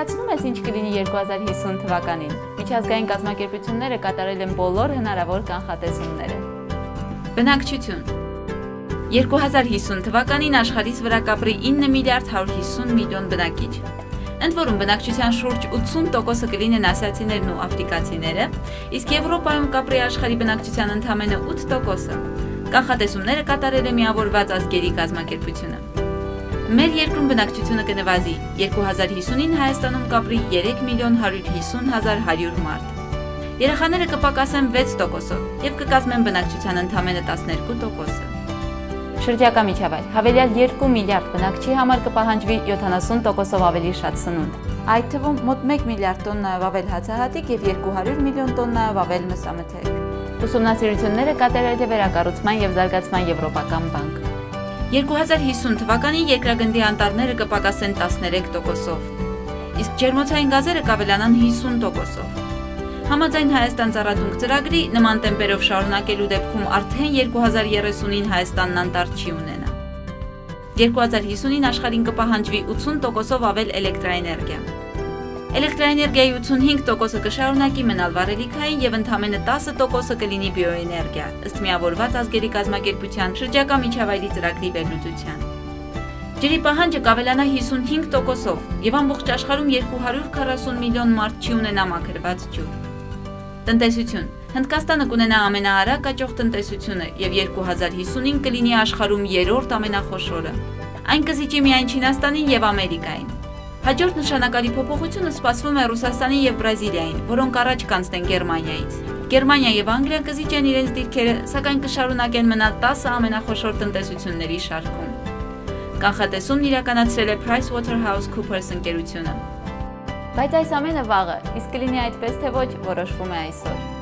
պատկերացնում ես ինչ կլինի 2050 թվականին։ Միջազգային կազմակերպությունները կատարել են բոլոր հնարավոր կանխատեսումները։ Բնակչություն 2050 թվականին աշխարհիս վրա կապրի 9 միլիարդ 150 միլիոն բնակիչ։ Ընդ որում բնակչության շուրջ 80%-ը կլինեն ասիացիներն ու աֆրիկացիները, իսկ Եվրոպայում կապրի աշխարհի բնակչության ընդամենը 8%-ը։ Կանխատեսումները կատարել է միավորված ազգերի կազմակերպությունը։ Մեր երկրում բնակչությունը կնվազի, 2050-ին Հայաստանում կապրի 3 միլիոն 150 հազար 100 մարդ։ Երեխաները կպակասեն 6%-ով և կկազմեն բնակչության ընդամենը 12%-ը։ Շրջակա միջավայր հավելյալ 2 միլիարդ բնակչի համար կպահանջվի 70%-ով ավելի շատ սնունդ, այդ թվում մոտ 1 միլիարդ տոննայով ավել հացահատիկ և 200 միլիոն տոննայով ավել մսամթերք։ Ուսումնասիրությունները կատարել է Վերակառուցման և Զարգացման Եվրոպական բանկ։ 2050 թվականին երկրագնդի անտառները կպակասեն 13%-ով, իսկ ջերմոցային գազերը կավելանան 50%-ով։ Համաձայն Հայաստան ծառատունկ ծրագրի, նման տեմպերով շարունակելու դեպքում արդեն 2030-ին Հայաստանն անտառ չի ունենա։ 2050-ին աշխարհին կպահանջվի 80%-ով ավել էլեկտրաէներգիա։ Էլեկտրաէներգիայի 85%-ը կշարունակի մնալ վառելիքային և ընդամենը 10%-ը կլինի բիոէներգիա, ըստ միավորված ազգերի կազմակերպության շրջակա միջավայրի ծրագրի վերլուծության։ Ջրի պահանջը կավելանա 55%-ով և ամբողջ աշխարհում 240 միլիոն մարդ չի ունենա մաքրված ջուր։ Տնտեսություն Հնդկաստանը կունենա ամենաարագ աճող տնտեսությունը և 2050-ին կլինի աշխարհում երրորդ ամենախոշորը։ Այն կզիջի միայն Չինաստանին և Ամերիկային։ Հաջորդ նշանակալի փոփոխությունը սպասվում է Ռուսաստանին և Բրազիլիային, որոնք առաջ կանցնեն Գերմանիայից։ Գերմանիա և Անգլիա կզիջեն իրենց դիրքերը, սակայն կշարունակեն մնալ 10 ամենախոշոր տնտեսությունների շարքում։ Կանխատեսումն իրականացրել է PricewaterhouseCoopers ընկերությունը։ Բայց այս ամենը վաղը, իսկ կլինի այդպես թե ոչ, որոշվում է այսօր։